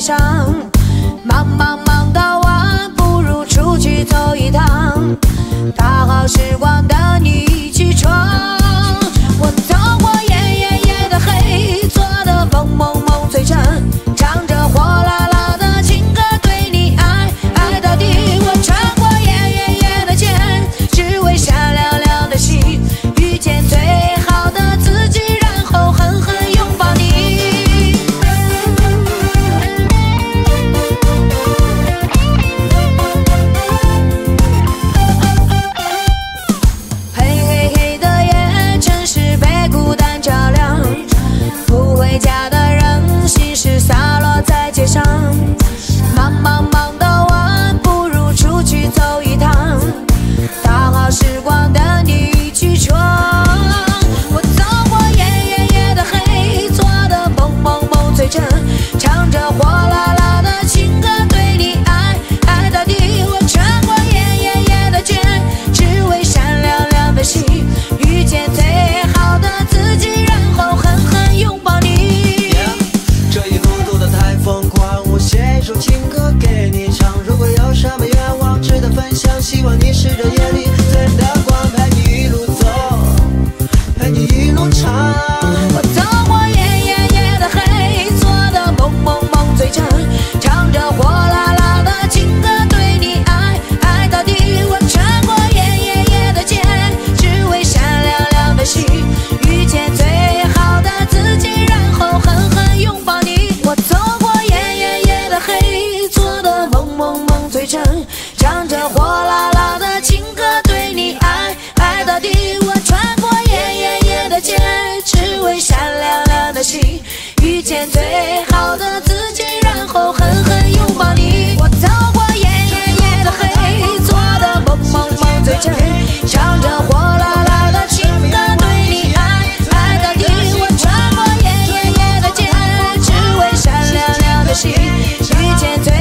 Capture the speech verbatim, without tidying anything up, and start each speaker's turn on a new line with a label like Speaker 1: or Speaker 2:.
Speaker 1: 上，忙忙忙到晚，不如出去走一趟。大好时光等你起床。我走过夜夜夜的黑，做的梦梦梦醉沉，唱着火辣辣的情歌对你爱爱到底。我穿过夜夜夜的街，只为闪亮亮的心，遇见最好的自己，然后狠狠拥抱你。黑黑黑的夜，城市被孤单照亮，不回家的人心事洒落在街上。忙忙忙到晚，不如出去走一趟。大好时光等你起床。我走过夜夜夜的黑，做的梦梦梦醉沉，唱着火辣辣的情歌对你爱爱到底。我穿过夜夜夜的街，只为闪亮亮的心，遇见最好的自己，然后狠狠拥抱你。
Speaker 2: 这一路走得太疯狂，我写一首情歌给你唱。如果有什么愿望值得分享，希望你是这夜里最的光，陪你一路走，陪你一路唱。
Speaker 1: 我走过夜夜夜的黑，做的梦梦梦醉沉，唱着火辣辣的情歌对你爱爱到底。我穿过夜夜夜的街，只为闪亮亮的心，遇见最好的自己，然后狠狠拥抱你。我走过夜夜夜的黑，做的梦梦梦醉沉，唱着火辣辣的情歌对你爱爱到底。我穿过夜夜夜的街，只为闪亮亮的心，遇见最好的自己，然后狠狠拥抱你。我走过夜夜夜的黑，做的梦梦梦醉沉，唱着火辣辣的情歌对你爱爱到底。我穿过夜夜夜的街，只为闪亮亮的心，遇见最